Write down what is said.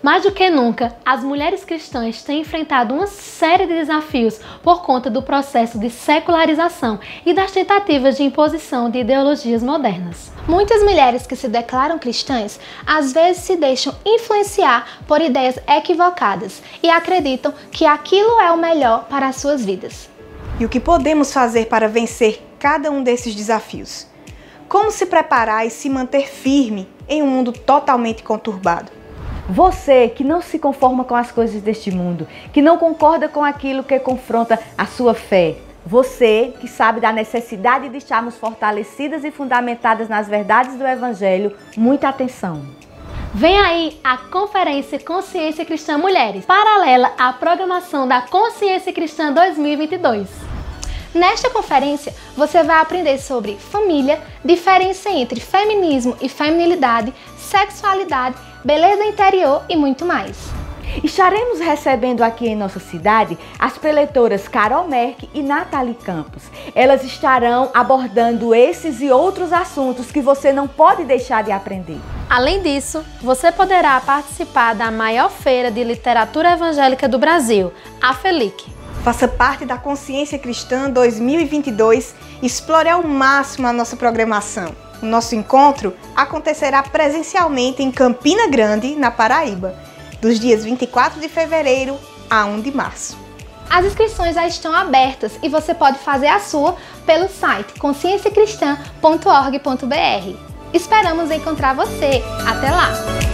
Mais do que nunca, as mulheres cristãs têm enfrentado uma série de desafios por conta do processo de secularização e das tentativas de imposição de ideologias modernas. Muitas mulheres que se declaram cristãs às vezes se deixam influenciar por ideias equivocadas e acreditam que aquilo é o melhor para as suas vidas. E o que podemos fazer para vencer cada um desses desafios? Como se preparar e se manter firme em um mundo totalmente conturbado? Você que não se conforma com as coisas deste mundo, que não concorda com aquilo que confronta a sua fé. Você que sabe da necessidade de estarmos fortalecidas e fundamentadas nas verdades do Evangelho, muita atenção. Vem aí a Conferência Consciência Cristã Mulheres, paralela à programação da Consciência Cristã 2022. Nesta conferência, você vai aprender sobre família, diferença entre feminismo e feminilidade, sexualidade, beleza interior e muito mais. Estaremos recebendo aqui em nossa cidade as preleitoras Carol Merck e Nathalie Campos. Elas estarão abordando esses e outros assuntos que você não pode deixar de aprender. Além disso, você poderá participar da maior feira de literatura evangélica do Brasil, a FELIC. Faça parte da Consciência Cristã 2022 e explore ao máximo a nossa programação. O nosso encontro acontecerá presencialmente em Campina Grande, na Paraíba, dos dias 24 de fevereiro a 1 de março. As inscrições já estão abertas e você pode fazer a sua pelo site conscienciacristã.org.br. Esperamos encontrar você. Até lá!